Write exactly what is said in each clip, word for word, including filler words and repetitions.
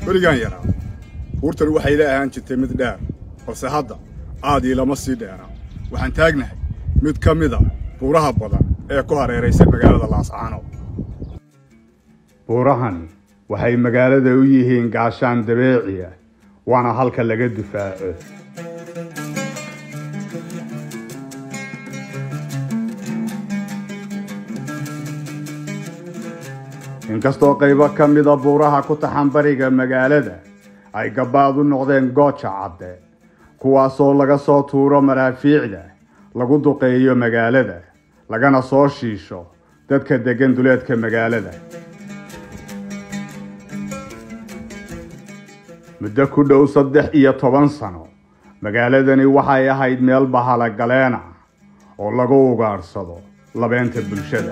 ولقان يرى ورتر waxay leeyahay jitay mid dheer balse hadda aadi lama sii dheera waxaan taagnahay mid kamida buuraha badan ee ku hareeraysan magaalada Laascaano buurahan waxay magaalada u yihiin gaashaan dabiici ah waana halka laga difaaco inkastoo qaybo kamida buuraha ku taxan bariga magaalada ay gabaad u noqdeen gooja cadde kuwaasoo laga soo tuuro maraafiicda lagu duqeeyo magaalada lagana soo shiisho dadka degan duleedka magaalada muddo ku dhow saddex iyo toban sano magaaladani waxay ahayd meel bahala galeena oo lagu ugaarsado labeenta bulshada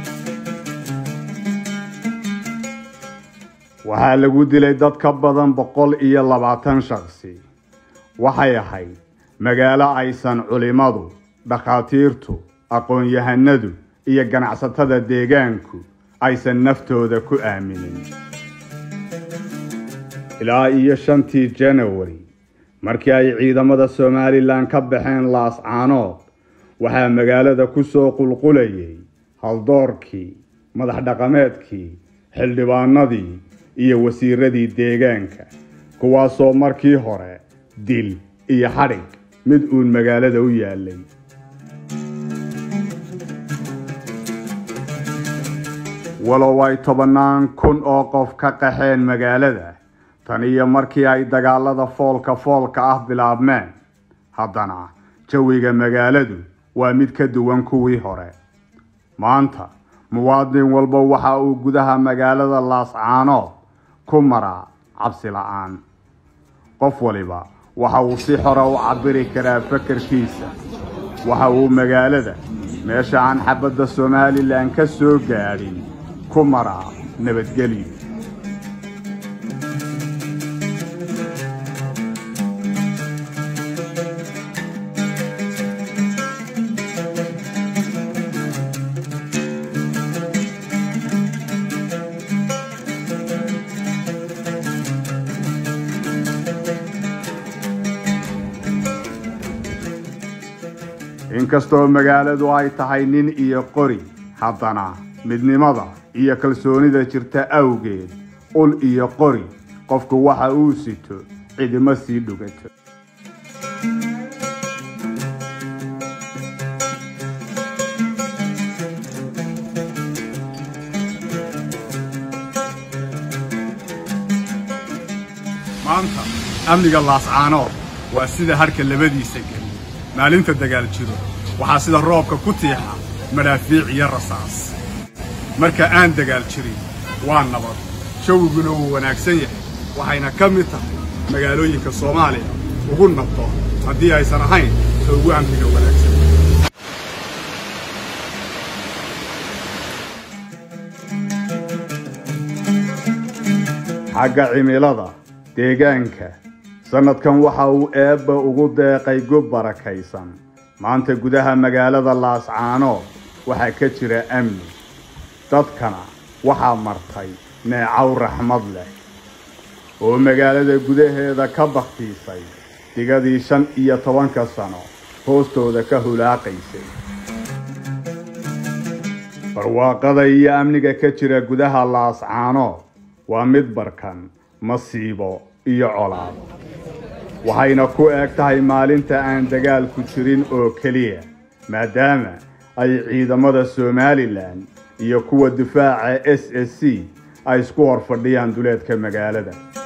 waxaa lagu dilay dad ka badan boqol iyo labaatan shakhsi waxay ahayd magaalo aysan culimadu dhaqaatiirtu aqoon-yahanadu iyo ganacsatada deegaanku aysan naftooda ku aaminin ilaa iyo shantii January markii ay ciidamada Somaliland ka baxeen Laascaano waxaa magaalada ku soo qulqulayay haldoorkii madax dhaqameedkii xildhibaanadii iyo wasiiradii deegaanka kuwaasoo markii hore dil iyo xarig mid uun magaalada u yaalay walow ay tobanaan kun oo qof ka qaxeen magaalada tan iyo markii ay dagaalada foolka foolka ah bilaabmeen haddana jawiga magaaladu waa mid ka duwan kuwii hore maanta muwaadin walba waxa uu gudaha magaalada Laascaano ku maraa cabsi la'aan qof waliba waxa uu si xor ah u cabiri karaa fikirkiisa waxa uu magaalada meesha aan xabadda Somaliland ka soo gaarin ku maraa nabadgelyo inkastoo magaaladu ay tahay nin iyo qori haddana midnimada iyo kalsoonida jirta awgeed ul iyo qori qofku waxa uu sito cidima sii dhugato maanta amniga Laascaano waa sida harka labadiisa gal maalinta dagaal jiro waxaa sida roobka ku tiixa maraafiic iyo rasaas marka aan dagaal jirin waa nabad shawiguna uu wanaagsan yahay waxayna ka mid tahay magaalooyinka Soomaaliya ugu nabdo haddii aysan ahayn ugu amniga wanaagsan xagga cimilada deegaanka sanadkan waxa uu eebba ugu deeqay goob barakaysan maanta gudaha magaalada Laascaano waxa ka jira amni dadkana waxa martay neecaw raxmad leh oo magaalada gudaheeda ka baqtiisay digadii shan iyo tobanka sano hoostooda ka hulaaqaysay barwaaqada iyo amniga ka jira gudaha Laascaano waa mid barkan masiibo iyo colaado waxayna ku eg tahay maalinta aan dagaal ku jirin oo kaliya maadaama ay ciidamada Somaliland iyo kuwa difaaca S S C ay isku hor fadhiyaan duleedka magaalada